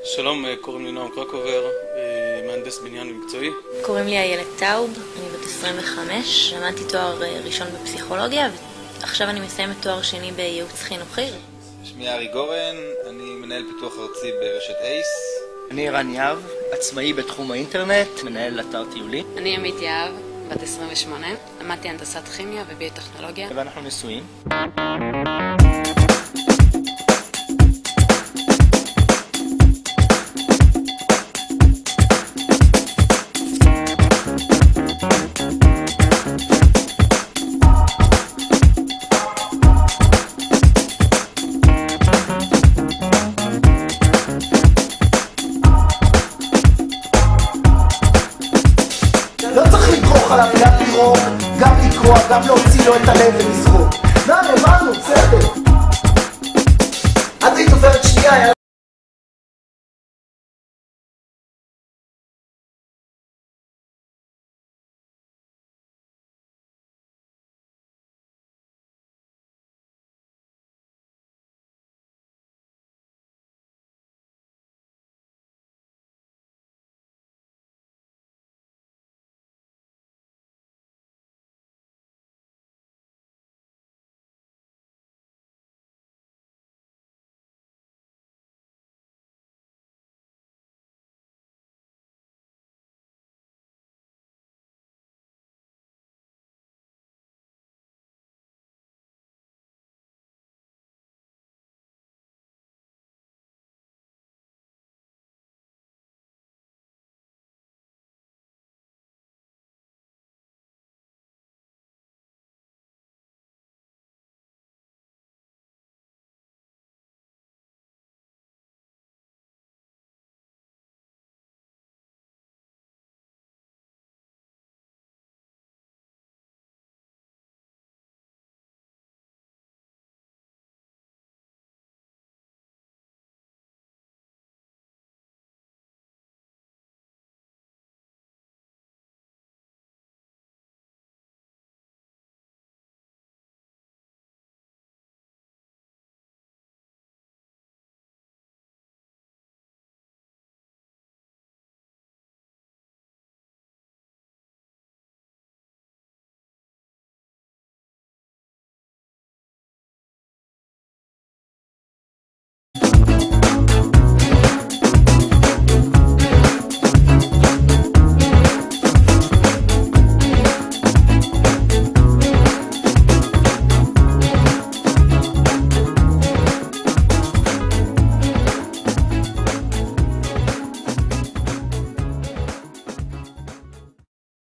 שלום, קוראים לי נועם קרקובר, מהנדס בניין מקצועי. קוראים לי איילת טאוב, אני בת 25, למדתי תואר ראשון בפסיכולוגיה ועכשיו אני מסיימת תואר שני בייעוץ חינוכי. שמי ארי גורן, אני מנהל פיתוח ארצי ברשת אייס. אני ערן יהב, עצמאי בתחום האינטרנט, מנהל אתר טיולי. אני עמית יהב, בת 28, למדתי הנדסת כימיה וביוטכנולוגיה. ואנחנו נשואים. לא צריך לקרוא עליו, גם לקרוא, גם להוציא לו את הלב ולזרוק. הבנו, בסדר.